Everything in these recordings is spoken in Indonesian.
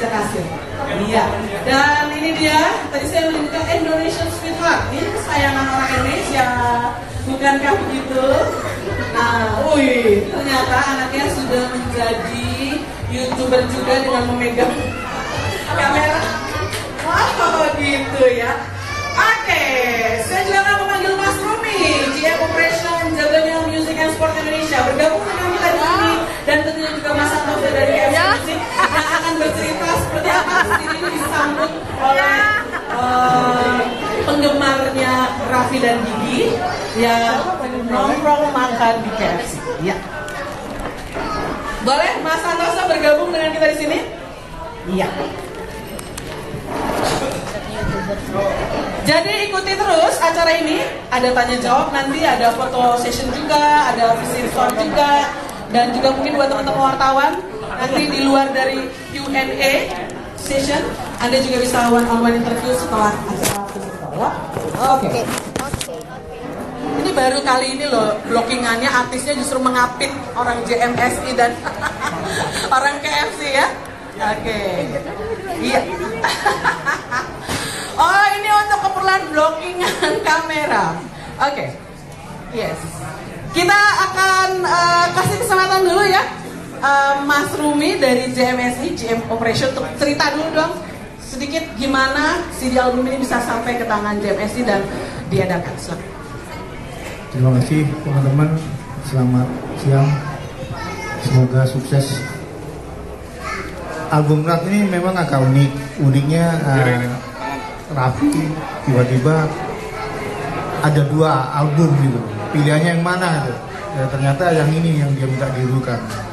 bisa kasih. Iya. Dan ini dia, tadi saya menyebutkan Indonesian Sweetheart. Ini kesayangan orang Indonesia, bukankah begitu? Nah, ternyata anaknya sudah menjadi YouTuber juga dengan memegang kamera. Wow, gitu ya. Oke, saya juga akan memanggil Mas Rumi, GM Operation Jaga Music and Sport Indonesia, bergabung dengan kita di sini, dan tentunya juga Mas Santoso dari KFC Music yang akan bercerita seperti apa ini disambut oleh penggemarnya Raffi dan Gigi yang nongkrong makan di KFC. Ya. Boleh Mas Santoso bergabung dengan kita di sini? Iya. Jadi ikuti terus acara ini, ada tanya jawab nanti, ada foto session juga, ada visit tour juga, dan juga mungkin buat teman-teman wartawan nanti di luar dari Q&A session, Anda juga bisa one-on-one interview setelah acara tersebut. Oke. Ini baru kali ini loh blockingannya, artisnya justru mengapit orang JMSI dan orang KFC ya. Oke. Iya. Oh, ini untuk keperluan blockingan kamera. Oke. Yes. Kita akan kasih kesempatan dulu ya, Mas Rumi dari JMSI, GM Operation, untuk cerita dulu dong sedikit gimana CD album ini bisa sampai ke tangan JMSI dan diadakan. Silakan. Terima kasih teman-teman. Selamat siang. Semoga sukses. Album Raf ini memang agak unik. Uniknya Raffi tiba-tiba ada 2 album gitu, pilihannya yang mana gitu. Ya, ternyata yang ini yang dia minta didulukan.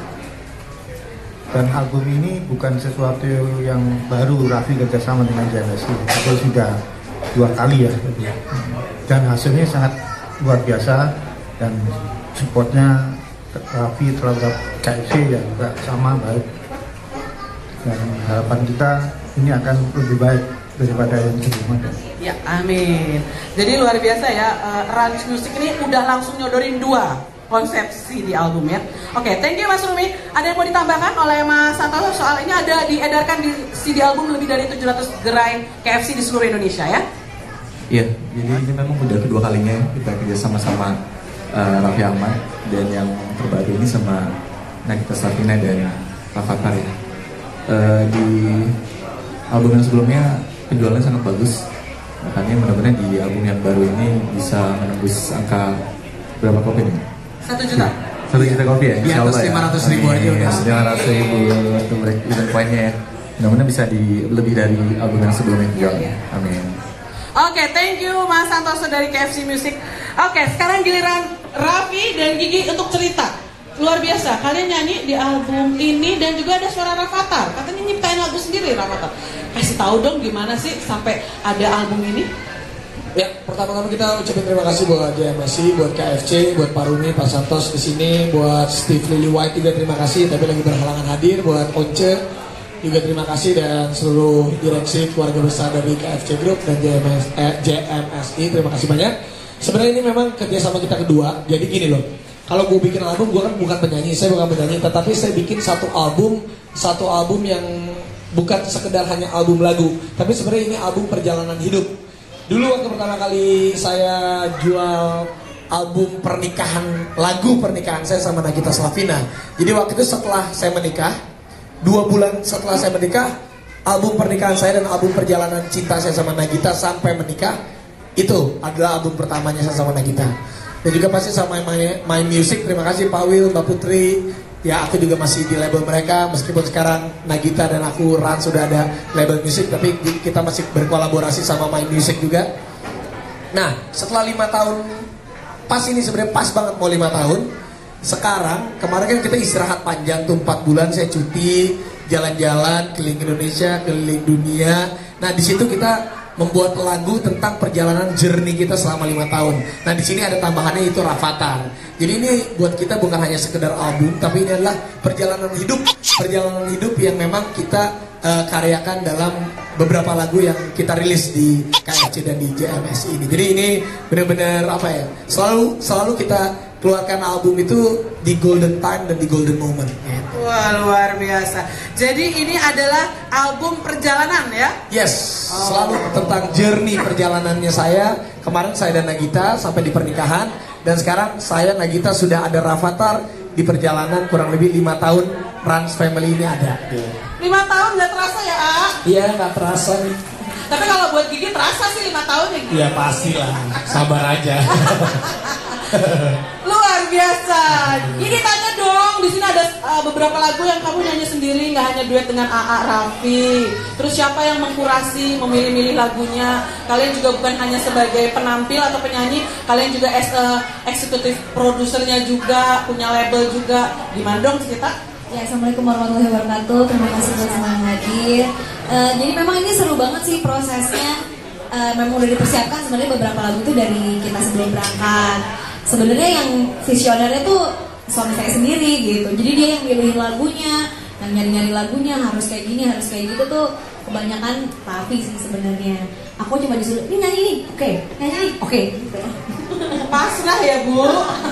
Dan album ini bukan sesuatu yang baru Raffi kerjasama dengan JMSI, itu sudah 2 kali ya gitu. Dan hasilnya sangat luar biasa, dan supportnya Raffi terhadap KFC ya juga sama baik, dan harapan kita ini akan lebih baik daripada yang sebelumnya. Ya, amin. Jadi luar biasa ya, Ranch Music ini udah langsung nyodorin 2 konsepsi di album ya. Oke, thank you Mas Rumi. Ada yang mau ditambahkan oleh Mas Santoso soal ini? Ada diedarkan di CD album lebih dari 700 gerai KFC di seluruh Indonesia ya? Iya, jadi ini memang udah kedua kalinya kita kerja sama-sama Raffi Ahmad, dan yang terbaru ini sama Nagita Slavina dan Rafathar ya. Di album yang sebelumnya penjualannya sangat bagus, makanya mudah-mudahan di album yang baru ini bisa menembus angka berapa kopi nih? 1 juta. 1 juta kopi ya? Di atas 500.000 aja udah. 500.000 untuk event poinnya ya. Mudah-mudahan bisa lebih dari album yang sebelumnya jualnya. Amin. Oke, thank you Mas Santoso dari KFC Music. Oke, sekarang giliran Raffi dan Gigi untuk cerita. Luar biasa, kalian nyanyi di album ini dan juga ada suara Rafathar. Katanya nyiptain lagu sendiri Rafathar. Kasih tahu dong gimana sih sampai ada album ini? Ya, pertama-tama kita ucapin terima kasih buat JMSI, buat KFC, buat Pak Rumi, Pak Santos di sini, buat Steve Lily White juga terima kasih, tapi lagi berhalangan hadir, buat Once juga terima kasih, dan seluruh direksi keluarga besar dari KFC Group dan JMSI terima kasih banyak. Sebenarnya ini memang kerjasama kita kedua, jadi gini loh. Kalau gue bikin album, gue kan bukan penyanyi, saya bukan penyanyi, tetapi saya bikin satu album yang bukan sekedar hanya album lagu, tapi sebenarnya ini album perjalanan hidup. Dulu waktu pertama kali saya jual album pernikahan, lagu pernikahan saya sama Nagita Slavina. Jadi waktu itu setelah saya menikah, 2 bulan setelah saya menikah, album pernikahan saya dan album perjalanan cinta saya sama Nagita sampai menikah, itu adalah album pertamanya saya sama Nagita. Dan juga pasti sama My Music, terima kasih Pak Wil, Mbak Putri. Ya, aku juga masih di label mereka, meskipun sekarang Nagita dan aku Ran sudah ada label musik, tapi kita masih berkolaborasi sama My Music juga. Nah, setelah 5 tahun, pas ini sebenarnya pas banget mau 5 tahun. Sekarang, kemarin kan kita istirahat panjang tuh 4 bulan, saya cuti, jalan-jalan, keliling Indonesia, keliling dunia. Nah, di situ kita membuat lagu tentang perjalanan journey kita selama 5 tahun. Nah, di sini ada tambahannya, itu Rafathar. Jadi ini buat kita bukan hanya sekedar album, tapi ini adalah perjalanan hidup yang memang kita karyakan dalam beberapa lagu yang kita rilis di KFC dan di JMSI ini. Jadi ini benar-benar apa ya? Selalu kita keluarkan album itu di golden time dan di golden moment gitu. Wah, luar biasa. Jadi ini adalah album perjalanan ya? Yes, selalu tentang journey perjalanannya saya. Kemarin saya dan Nagita sampai di pernikahan, dan sekarang saya Nagita sudah ada Rafathar di perjalanan kurang lebih 5 tahun Rans Family ini ada. 5 tahun nggak terasa ya, A? Iya, nggak terasa nih. Tapi kalau buat Gigi terasa sih 5 tahun ya, Gigi? Iya pastilah, sabar aja. Luar biasa. Gigi tanya dong, di sini ada beberapa lagu yang kamu nyanyi sendiri, nggak hanya duet dengan AA Raffi. Terus siapa yang mengkurasi, memilih-milih lagunya? Kalian juga bukan hanya sebagai penampil atau penyanyi, kalian juga as eksekutif produsernya juga, punya label juga. Gimana dong cerita? Ya, Assalamualaikum warahmatullahi wabarakatuh. Terima kasih buat semuanya hadir. Jadi memang ini seru banget sih prosesnya. Memang udah dipersiapkan sebenarnya beberapa lagu itu dari kita sebelum berangkat. Sebenarnya yang visionernya tuh suami saya sendiri gitu. Jadi dia yang milihin lagunya, yang nyari-nyari lagunya harus kayak gini, harus kayak gitu tuh kebanyakan Raffi sih sebenarnya. Aku cuma disuruh, ini nyanyi nih, oke, nyanyi nih, oke. Gitu. Pasrah ya Bu.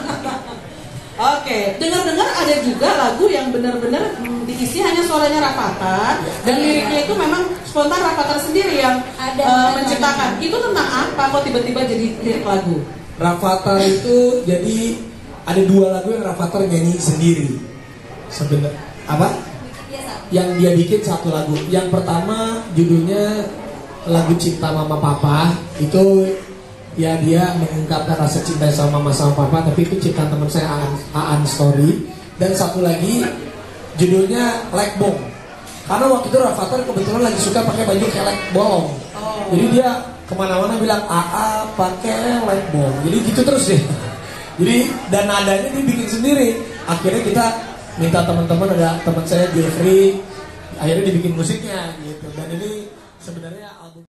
Oke, dengar-dengar ada juga lagu yang benar-benar diisi hanya suaranya Rafathar dan liriknya itu memang spontan Rafathar sendiri yang menciptakan. Itu tentang apa? Kok tiba-tiba jadi lirik lagu? Rafathar itu jadi ada 2 lagu yang Rafathar nyanyi sendiri. Sebenarnya apa? Yang dia bikin 1 lagu. Yang pertama judulnya lagu Cinta Mama Papa. Itu ya dia mengungkapkan rasa cinta sama mama sama papa, tapi itu ciptaan teman saya Aan Story. Dan 1 lagi judulnya Like Bong, karena waktu itu Rafathar kebetulan lagi suka pakai baju kayak like bolong. Jadi dia kemana-mana bilang AA pakai like bong, jadi gitu terus deh. Jadi dan nadanya dia bikin sendiri. Akhirnya kita minta teman-teman, ada teman saya Jeffrey, akhirnya dibikin musiknya gitu. Dan ini sebenarnya album